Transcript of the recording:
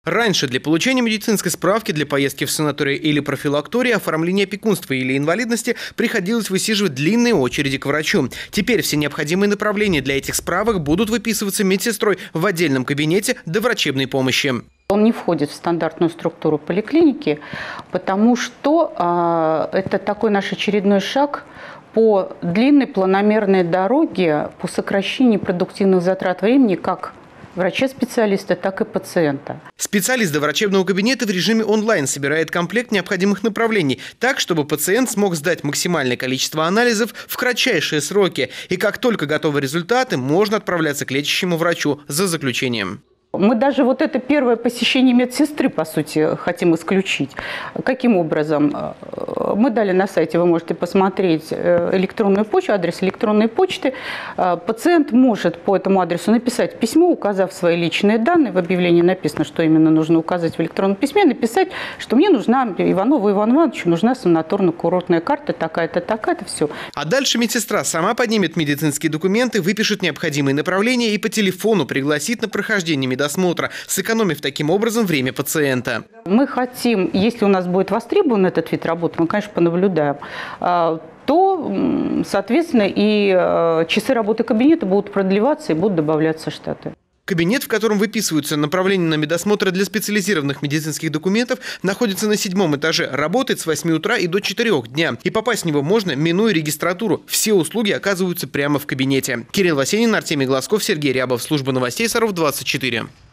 Раньше для получения медицинской справки для поездки в санаторий или профилакторий, оформления опекунства или инвалидности приходилось высиживать длинные очереди к врачу. Теперь все необходимые направления для этих справок будут выписываться медсестрой в отдельном кабинете до врачебной помощи. Он не входит в стандартную структуру поликлиники, потому что это такой наш очередной шаг по длинной планомерной дороге, по сокращению продуктивных затрат времени как врача-специалиста, так и пациента. Специалист до врачебного кабинета в режиме онлайн собирает комплект необходимых направлений так, чтобы пациент смог сдать максимальное количество анализов в кратчайшие сроки. И как только готовы результаты, можно отправляться к лечащему врачу за заключением. Мы даже вот это первое посещение медсестры, по сути, хотим исключить. Каким образом? Мы дали на сайте, вы можете посмотреть электронную почту, адрес электронной почты. Пациент может по этому адресу написать письмо, указав свои личные данные. В объявлении написано, что именно нужно указать в электронном письме. Написать, что мне нужна, Иванову Ивану Ивановичу, нужна санаторно-курортная карта, такая-то, такая-то, все. А дальше медсестра сама поднимет медицинские документы, выпишет необходимые направления и по телефону пригласит на прохождение медосмотра, сэкономив таким образом время пациента. Мы хотим, если у нас будет востребован этот вид работы, мы, конечно, понаблюдаем, то, соответственно, и часы работы кабинета будут продлеваться и будут добавляться штаты. Кабинет, в котором выписываются направления на медосмотр для специализированных медицинских документов, находится на 7-м этаже, работает с 8 утра и до 4 дня. И попасть в него можно, минуя регистратуру. Все услуги оказываются прямо в кабинете. Кирилл Васенин, Артемий Глазков, Сергей Рябов. Служба новостей Саров 24.